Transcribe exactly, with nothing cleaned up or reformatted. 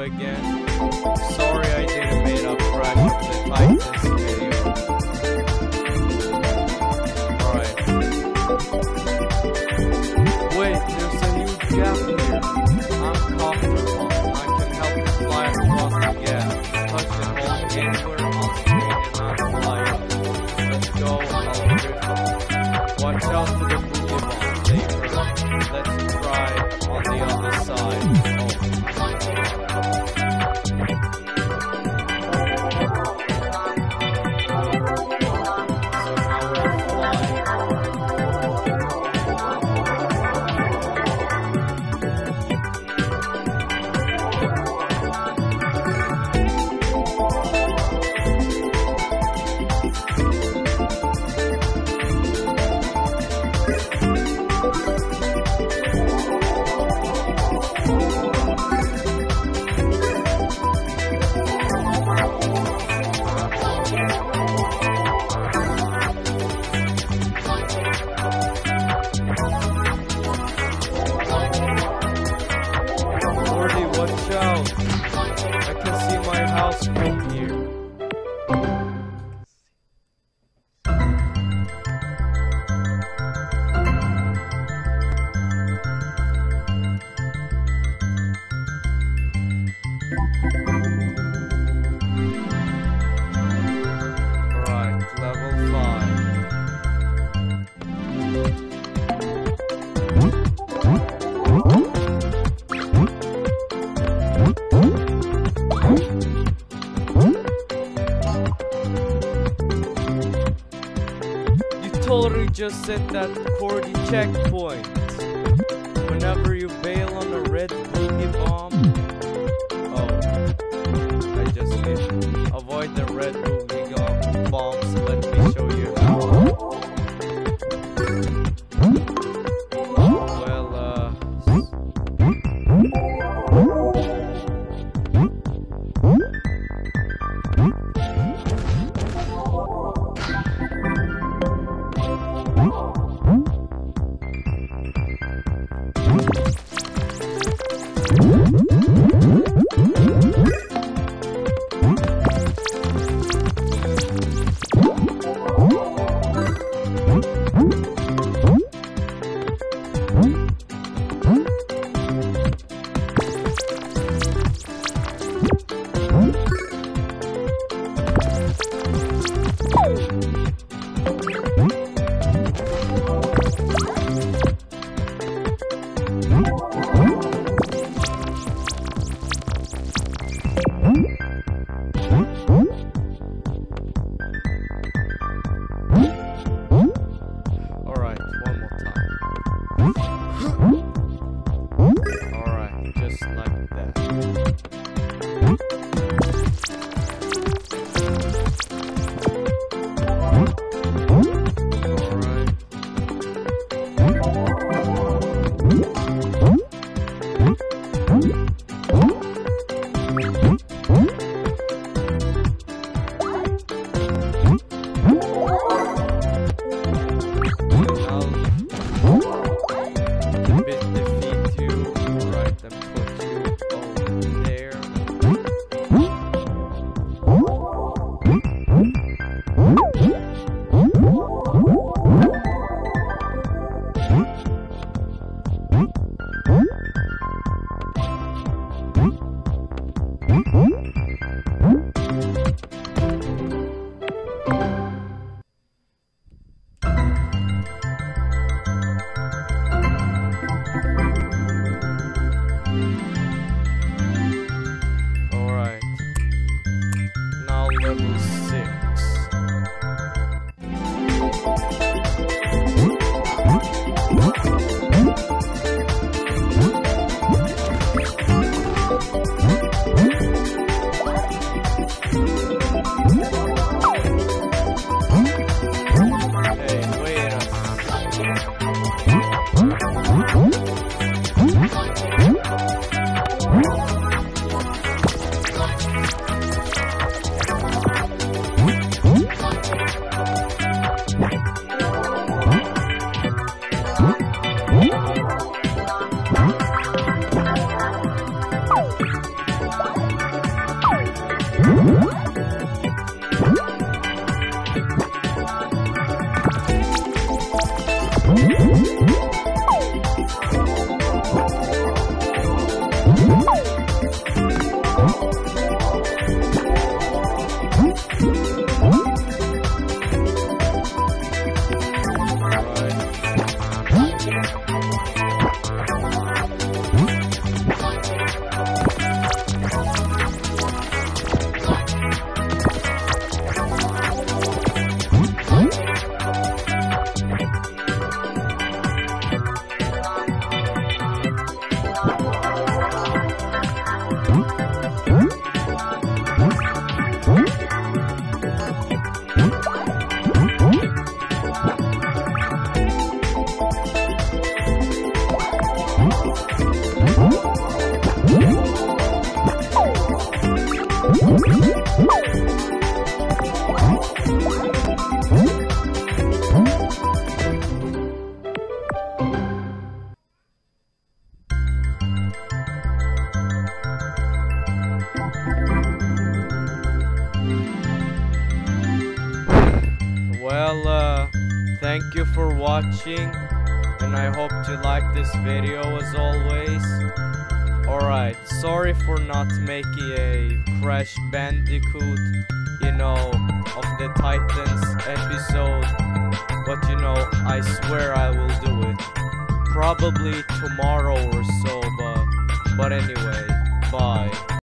again. Sorry I didn't make a crash of the Titans video. Alright. Wait, there's a huge gap here. I'm comfortable. I can help you fly across the gap. Touch the hole anywhere on screen and I'm flying. Let's go, I'll grip. Watch out for the boogie bomb. They hurt. Let's try on the other side. Oh. Cordy, watch out! I can see my house from here. Alright, level five. You totally just set that Cordy checkpoint. Whenever you bail on a red boogie bomb. Oh, I just did. Avoid the red boogie bomb- bombs. Let me show you how. Well, uh. Well, uh, thank you for watching, and I hope you like this video as always. Alright, sorry for not making a Crash Bandicoot, you know, of the Titans episode, but you know, I swear I will do it. Probably tomorrow or so, but, but anyway, bye.